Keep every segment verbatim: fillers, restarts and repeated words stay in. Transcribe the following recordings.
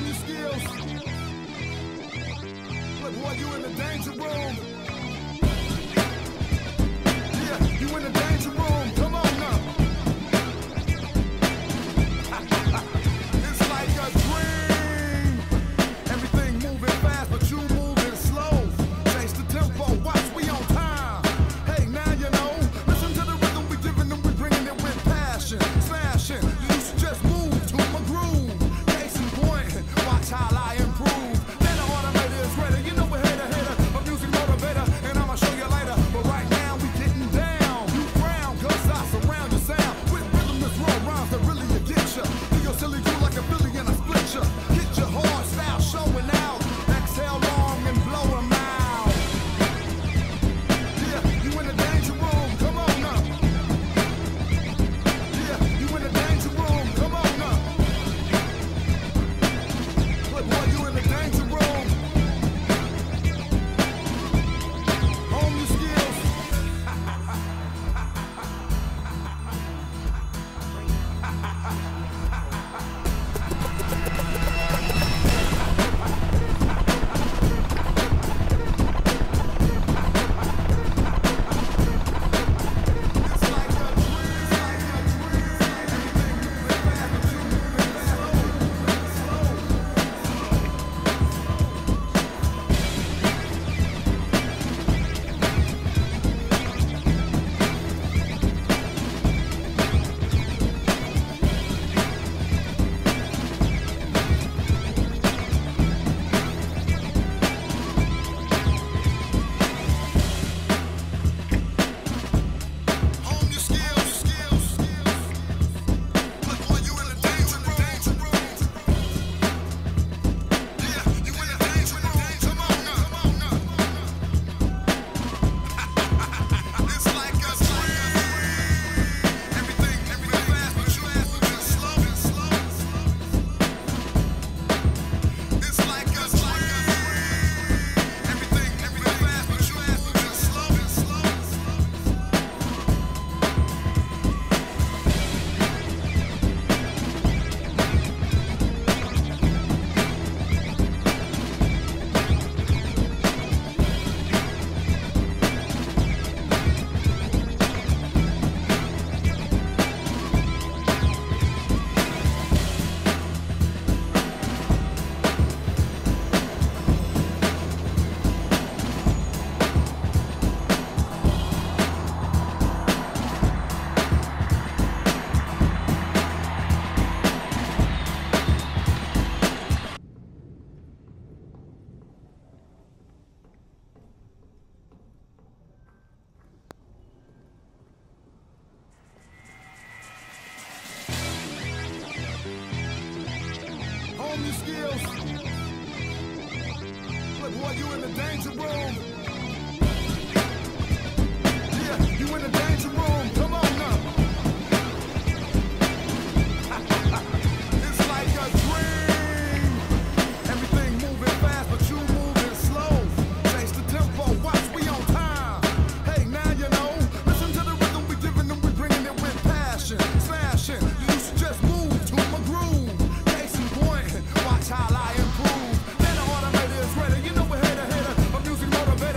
Hone your skills. Look, boy, you in the danger room. Yeah, you in the danger room. Come on now. It's like a dream. Everything moving fast, but you moving slow. Change the tempo, watch, we on time. Hey, now you know. Listen to the rhythm we giving them, we bringing it with passion. Smashing, you should just move to my groove. Case in point, watch how I improve. Then the automator is ready, you know we're header, header, a music motivator, and I'ma show you later. But right now we getting down. You frown, cause I surround your sound with rhythm that's raw rhymes that really will get ya. Do your silly do like a Billy and I split ya. Get your hard style showing out. Exhale long and blow 'em out. Yeah, you in the danger room, come on now. Yeah, you in the danger room, come on now. Look, boy, you in the danger room. Hone your skills. It's like a dream, it's like a dream. Everything moving fast, but you moving slow, Hone your skills, skills, skills. Look, boy, you in the danger room. Yeah, you in the danger room. Come on now, come on now. It's like a dream. Everything moving fast, but you moving slow, slow. It's like a dream. Everything moving fast, but you moving slow, slow. Hone your skills. Look, boy, you in the danger room. Yeah, you in the danger room. Come on now. It's like a dream. Everything moving fast, but you moving slow. Change the tempo, watch, we on time. Hey, now you know. Listen to the rhythm we giving them, we bringing it with passion. Smashing, you should just move to my groove. Case in point, watch how I improve. Then the automator is ready, you know we're header, header, a music motivator.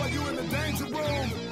you in the danger room.